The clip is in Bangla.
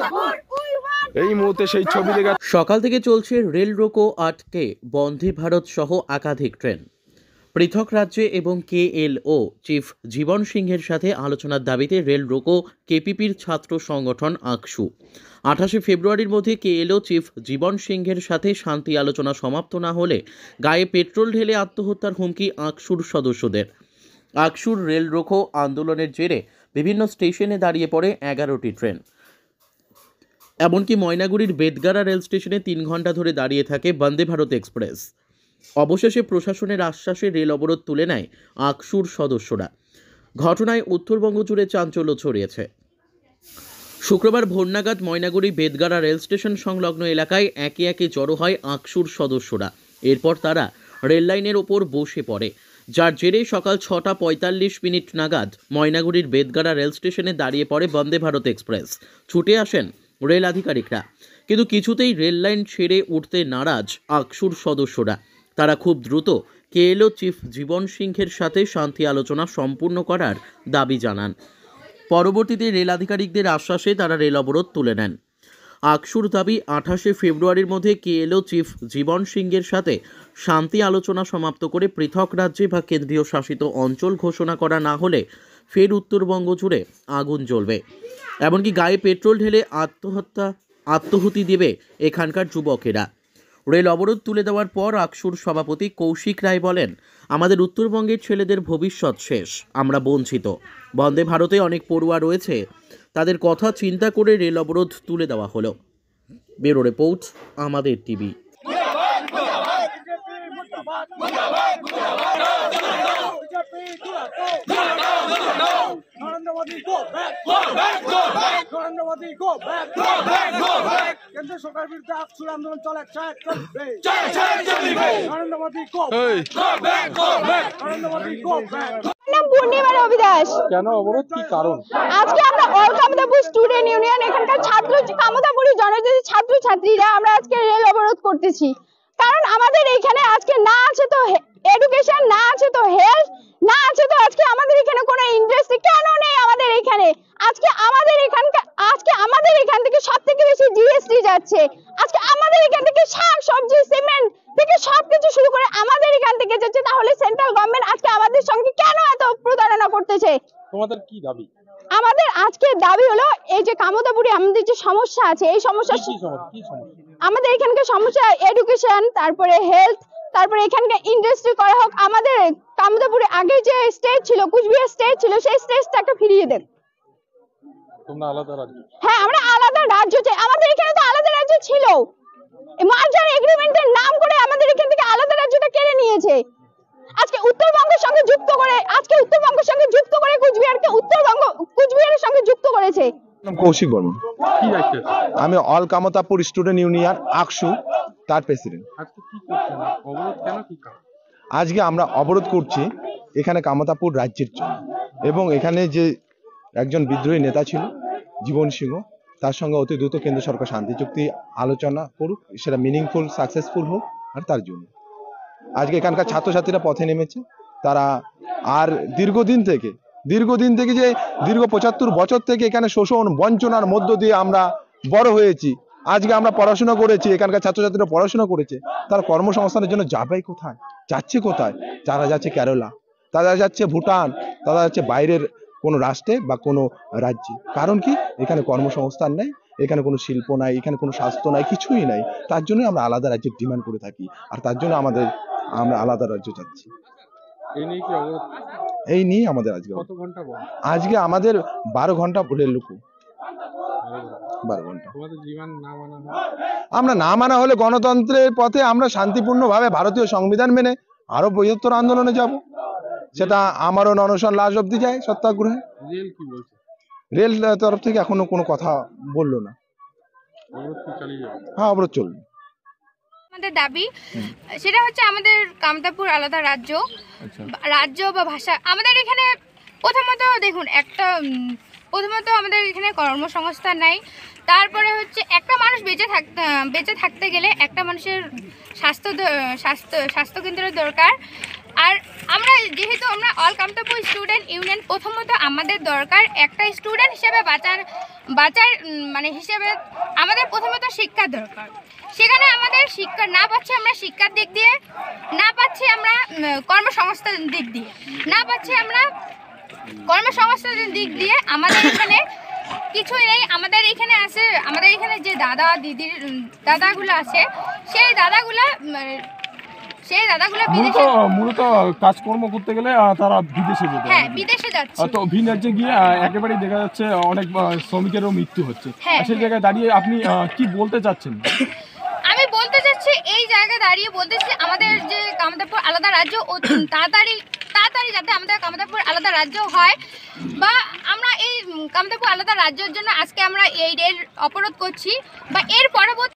এই মুহূর্তে সেই ছবি দেখা। সকাল থেকে চলছে রেল রোকো আটকে বন্দে ভারত সহ একাধিক ট্রেন। পৃথক রাজ্যে এবং কেএলও চিফ জীবন সিংহের সাথে আলোচনার দাবিতে রেল রোকো কেপিপির ছাত্র সংগঠন আকসু 28 ফেব্রুয়ারির মধ্যে কেএলও চিফ জীবন সিংহের সাথে শান্তি আলোচনা সমাপ্ত না হলে গায়ে পেট্রোল ঢেলে আত্মহত্যার হুমকি আকসুর সদস্যদের। আকসুর রেল রোকো আন্দোলনের জেরে বিভিন্ন স্টেশনে দাঁড়িয়ে পড়ে 11টি ট্রেন। এমনকি ময়নাগুড়ির বেদগাড়া রেল স্টেশনে 3 ঘন্টা ধরে দাঁড়িয়ে থাকে বন্দে ভারত এক্সপ্রেস। অবশেষে প্রশাসনের আশ্বাসে রেল অবরোধ তুলে নেয় আকসুর সদস্যরা। ঘটনায় উত্তরবঙ্গ জুড়ে চাঞ্চল্য ছড়িয়েছে। শুক্রবার ভোর নাগাদ ময়নাগুড়ি বেদগাড়া রেল স্টেশন সংলগ্ন এলাকায় একে একে জড়ো হয় আকসুর সদস্যরা। এরপর তারা রেল লাইনের ওপর বসে পড়ে, যার জেরে সকাল 6টা 45 নাগাদ ময়নাগুড়ির বেদগাড়া রেল স্টেশনে দাঁড়িয়ে পড়ে বন্দে ভারত এক্সপ্রেস। ছুটে আসেন রেল আধিকারিকরা, কিন্তু কিছুতেই রেল লাইন ছেড়ে উঠতে নারাজ আকসুর সদস্যরা। তারা খুব দ্রুত কেএলও চিফ জীবন সিংহের সাথে শান্তি আলোচনা সম্পূর্ণ করার দাবি জানান। পরবর্তীতে রেল আধিকারিকদের আশ্বাসে তারা রেল অবরোধ তুলে নেন। আকসুর দাবি 28 ফেব্রুয়ারির মধ্যে কেএলও চিফ জীবন সিংহের সাথে শান্তি আলোচনা সমাপ্ত করে পৃথক রাজ্যে বা কেন্দ্রীয় শাসিত অঞ্চল ঘোষণা করা না হলে ফের উত্তরবঙ্গ জুড়ে আগুন জ্বলবে। এমনকি গায়ে পেট্রোল ঢেলে আত্মহুতি দেবে এখানকার যুবকেরা। রেল অবরোধ তুলে দেওয়ার পর আকসুর সভাপতি কৌশিক রায় বলেন, আমাদের উত্তরবঙ্গের ছেলেদের ভবিষ্যৎ শেষ, আমরা বঞ্চিত। বন্দে ভারতে অনেক পড়ুয়া রয়েছে, তাদের কথা চিন্তা করে রেল অবরোধ তুলে দেওয়া হলো। ব্যুরো রিপোর্ট, আমাদের টিভি। কেন্দ্র সরকার বিরুদ্ধে আকসুর আন্দোলন চলে। নরেন্দ্র মোদী পূর্ণিমার অভিদাস। কেন অবরোধ, কি কারণ? আজকে আমরা অল কামতাপুর স্টুডেন্ট ইউনিয়ন এখানকার ছাত্র কামতাপুরি জনজাতি ছাত্র ছাত্রীরা আমরা আজকে রেল অবরোধ করতেছি। কারণ আমাদের এখানে আজকে না আছে তো এডুকেশন, না আছে তো হেলথ, না আছে তো আজকে আমাদের এখানে কোনো ইন্ডাস্ট্রি কেন নেই আমাদের এখানে। আজকে আমাদের এখান থেকে সব থেকে বেশি জিএসটি যাচ্ছে। আজকে আমাদের এখান থেকে শাক সবজি সিমেন্ট থেকে সবকিছু শুরু করে আমাদের এখান থেকে যাচ্ছে। তাহলে সেন্ট্রাল গভর্নমেন্ট আজকে আমাদের সঙ্গে কেন এত প্রতারণা করতেছে? তোমাদের কি দাবি? আমাদের আজকে দাবি হলো এই যে কামতাপুরে আমাদের যে সমস্যা আছে, এই সমস্যা আমাদের এখানকার সমস্যা এডুকেশন, তারপরে হেলথ, তারপরে এখানকার ইন্ডাস্ট্রি করা হোক। আমাদের কামতাপুরে আগে যে স্টেজ ছিল, কুচবিহার স্টেজ ছিল, সেই স্টেজটাকে ফিরিয়ে দেন। তোমরা আলাদা রাজ্য? হ্যাঁ, আমরা আলাদা রাজ্য চাই। আমাদের এখানে তো আলাদা রাজ্য ছিল, মার্জার এগ্রিমেন্টের নাম করে আমাদের এখান থেকে আলাদা রাজ্যটা কেড়ে নিয়েছে। আজকে উত্তরবঙ্গের সঙ্গে যুক্ত করে কুচবিহারের সঙ্গে যুক্ত করেছে। কৌশিক বর্মন। আমি all Kamatapur student union AKSU তার প্রেসিডেন্ট। আজকে আমরা অবরোধ করছি এখানে কামতাপুর রাজ্যের জন্য, এবং এখানে যে একজন বিদ্রোহী নেতা ছিল জীবন সিংহ, তার সঙ্গে অতি দ্রুত কেন্দ্র সরকার শান্তি চুক্তি আলোচনা করুক, সেটা মিনিংফুল সাকসেসফুল হোক। আর তার জন্য আজকে এখানকার ছাত্রছাত্রীরা পথে নেমেছে। তারা আর দীর্ঘদিন থেকে যে দীর্ঘ 75 বছর থেকে এখানে শোষণ বঞ্চনার মধ্য দিয়ে আমরা বড় হয়েছি। আজকে আমরা পড়াশোনা করেছি, এখানকার ছাত্রছাত্রীরা পড়াশোনা করেছে, তারা কর্মসংস্থানের জন্য যাচ্ছে কোথায়? তারা যাচ্ছে কেরালা, তারা যাচ্ছে ভুটান, তারা যাচ্ছে বাইরের কোনো রাষ্ট্রে বা কোনো রাজ্যে। কারণ কি? এখানে কর্মসংস্থান নেই, এখানে কোনো শিল্প নাই, এখানে কোনো স্বাস্থ্য নাই, কিছুই নাই। তার জন্য আমরা আলাদা রাজ্যের ডিমান্ড করে থাকি, আর তার জন্য আমরা আলাদা রাজ্য চাচ্ছি। এই নিয়ে আমাদের আজকে আমাদের 12 ঘন্টা রেল রোকো। 12 ঘন্টা আমরা না মানা হলে গণতন্ত্রের পথে আমরা শান্তিপূর্ণভাবে ভারতীয় সংবিধান মেনে আরো বৃহত্তর আন্দোলনে যাব। সেটা আমারও অনশন লাশ অব্দি যায়, সত্যাগ্রহে। রেল তরফ থেকে এখনো কোনো কথা বললো না। হ্যাঁ, অবরোধ চলবে। আমাদের দাবি সেটা হচ্ছে আমাদের কামতাপুর আলাদা রাজ্য বা ভাষা। আমাদের এখানে প্রথমত দেখুন, একটা প্রথমত আমাদের এখানে কর্মসংস্থান নাই, তারপরে হচ্ছে একটা মানুষ বেঁচে থাকতে গেলে একটা মানুষের স্বাস্থ্যকেন্দ্রের দরকার। আর আমরা যেহেতু আমরা অল কামতাপুর স্টুডেন্ট ইউনিয়ন, প্রথমত আমাদের দরকার একটা স্টুডেন্ট হিসেবে বাঁচার মানে হিসেবে আমাদের প্রথমত শিক্ষা দরকার। সেখানে আমাদের শিক্ষা না পাচ্ছি আমরা, শিক্ষার দিক দিয়ে না পাচ্ছি আমরা, কর্মসংস্থানের দিক দিয়ে না পাচ্ছি আমরা, কর্মসংস্থানের দিক দিয়ে আমাদের এখানে কিছুই নেই। আমাদের এখানে আছে, আমাদের এখানে যে দাদাগুলো আছে, সেই দাদাগুলো বিদেশে, মূলত কাজকর্ম করতে গেলে তারা বিদেশে যেতে হ্যাঁ বিদেশে যাচ্ছে। তো ভিন রাজ্যে গিয়ে একেবারেই দেখা যাচ্ছে অনেক শ্রমিকেরও মৃত্যু হচ্ছে। হ্যাঁ, সেই জায়গায় দাঁড়িয়ে আপনি কি বলতে চাচ্ছেন? আমি বলতে চাচ্ছি, এই জায়গায় দাঁড়িয়ে বলতে চাচ্ছি আমাদের যে কামতাপুর আলাদা রাজ্য তাড়াতাড়ি যাতে আমাদের কামতাপুর আলাদা রাজ্য হয়, বা আমরা এই কামতাপুর আলাদা রাজ্যের জন্য আজকে আমরা এই রেল অবরোধ করছি, বা এর পরবর্তী